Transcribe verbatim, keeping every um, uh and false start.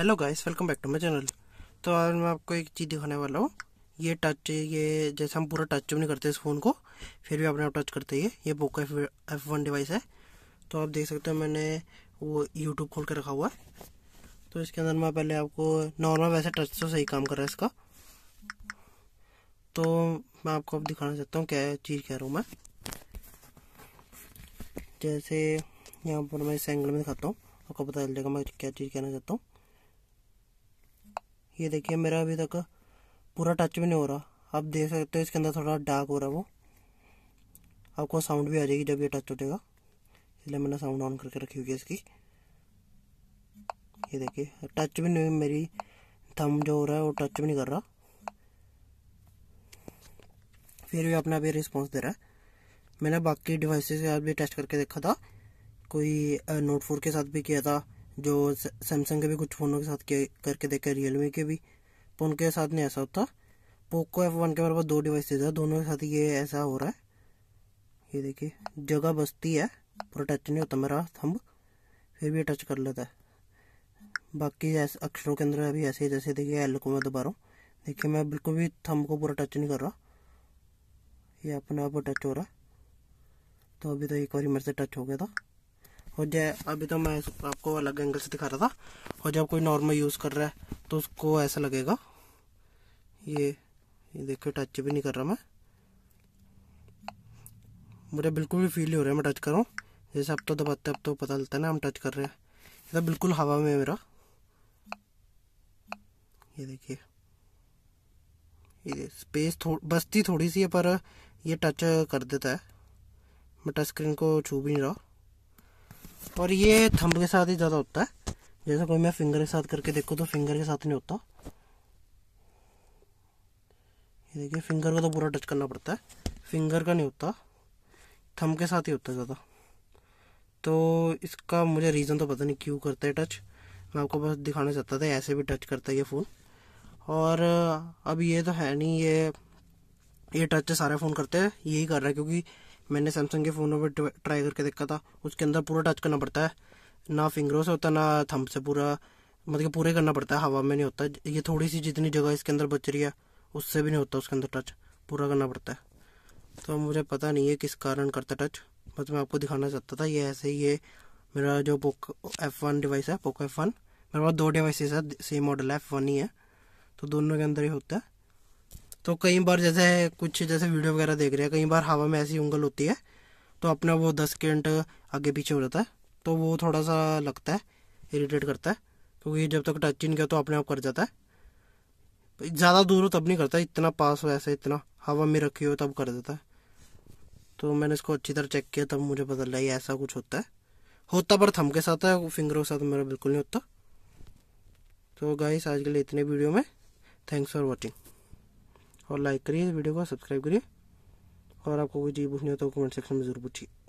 Hello guys, welcome back to my channel. तो आज मैं आपको एक चीज़ दिखाने वाला हूँ। ये टच, ये जैसे हम पूरा टच नहीं करते इस फ़ोन को, फिर भी अपने आप टच करते हैं। ये Poco F F one device है। तो आप देख सकते हो मैंने वो यूट्यूब खोल के रखा हुआ है। तो इसके अंदर मैं पहले आपको नॉर्मल, वैसे टच तो सही काम कर रहा है इसका। तो मैं आपको अब दिखाना चाहता हूँ क्या चीज़ कह रहा हूँ मैं। जैसे यहाँ पर मैं इस एंगल में दिखाता हूँ, आपको पता चल जाएगा मैं क्या चीज़ कहना चाहता हूँ। ये देखिए, मेरा अभी तक पूरा टच भी नहीं हो रहा। आप देख सकते हो इसके अंदर थोड़ा डार्क हो रहा है। वो आपको साउंड भी आ जाएगी जब ये टच हो जाएगा, इसलिए मैंने साउंड ऑन करके रखी हुई है इसकी। ये देखिए, टच भी नहीं, मेरी थंब जो हो रहा है वो टच भी नहीं कर रहा, फिर भी अपना भी रिस्पॉन्स दे रहा है। मैंने बाकी डिवाइसेस के साथ भी टेस्ट करके देखा था, कोई नोट फोर के साथ भी किया था, जो सैमसंग के भी कुछ फ़ोनों के साथ किया करके देखा, रियलमी के भी, तो उनके साथ नहीं ऐसा होता। पोको एफ वन के मेरे पास दो डिवाइसेज है, दोनों के साथ ये ऐसा हो रहा है। ये देखिए, जगह बसती है, पूरा टच नहीं होता मेरा थंब, फिर भी टच कर लेता है। बाकी ऐसे अक्षरों के अंदर अभी ऐसे ही, जैसे देखिए एल को मैं दबा रहा हूँ, देखिए मैं बिल्कुल भी थंब को पूरा टच नहीं कर रहा, ये अपने आप टच हो रहा है। तो अभी तो एक बार मेरे से टच हो गया था। और जब अभी तो मैं आपको अलग एंगल से दिखा रहा था, और जब कोई नॉर्मल यूज़ कर रहा है तो उसको ऐसा लगेगा। ये ये देखिए, टच भी नहीं कर रहा मैं, मुझे बिल्कुल भी फील नहीं हो रहा है मैं टच कर रहा हूँ। जैसे अब तो दबाते अब तो पता चलता है ना हम टच कर रहे हैं। ये तो बिल्कुल हवा में है मेरा। ये देखिए, ये स्पेस थो बसती थोड़ी सी है, पर ये टच कर देता है। मैं टच स्क्रीन को छू भी नहीं रहा, और ये थंब के साथ ही ज़्यादा होता है। जैसे कोई मैं फिंगर के साथ करके देखो तो फिंगर के साथ नहीं होता। ये देखिए, फिंगर को तो पूरा टच करना पड़ता है, फिंगर का नहीं होता, थंब के साथ ही होता है ज़्यादा। तो इसका मुझे रीज़न तो पता नहीं क्यों करता है टच, मैं आपको बस दिखाना चाहता था ऐसे भी टच करता है ये फ़ोन। और अब ये तो है नहीं, ये ये टच सारे फ़ोन करते हैं, यही कर रहा है, क्योंकि मैंने सैमसंग के फ़ोनों पर ट्राई करके देखा था, उसके अंदर पूरा टच करना पड़ता है, ना फिंगरों से होता ना थंब से, पूरा मतलब पूरे करना पड़ता है, हवा में नहीं होता। ये थोड़ी सी जितनी जगह इसके अंदर बच रही है उससे भी नहीं होता, उसके अंदर टच पूरा करना पड़ता है। तो मुझे पता नहीं है किस कारण करता टच, बस मैं आपको दिखाना चाहता था। ये ऐसे ही, ये मेरा जो पोको एफ वन डिवाइस है, पोको एफ वन, मेरे पास दो डिवाइसेस है, सेम मॉडल है, एफ वन ही है, तो दोनों के अंदर ही होता है। तो कई बार जैसे कुछ जैसे वीडियो वगैरह देख रहे हैं, कई बार हवा में ऐसी उंगल होती है तो अपना वो दस सेकेंड आगे पीछे हो जाता है, तो वो थोड़ा सा लगता है, इरिटेट करता है, क्योंकि जब तक टच नहीं किया तो अपने आप कर जाता है। ज़्यादा दूर हो तब नहीं करता, इतना पास हो, ऐसे इतना हवा में रखी हो तब कर देता है। तो मैंने इसको अच्छी तरह चेक किया, तब मुझे पता लगा ये ऐसा कुछ होता है होता पर थंब के साथ है, फिंगरों के साथ मेरा बिल्कुल नहीं होता। तो गाइस, आज के लिए इतने वीडियो में, थैंक्स फॉर वॉचिंग, और लाइक करिए इस वीडियो को, सब्सक्राइब करिए, और आपको कोई चीज़ पूछनी हो तो कमेंट सेक्शन में ज़रूर पूछिए।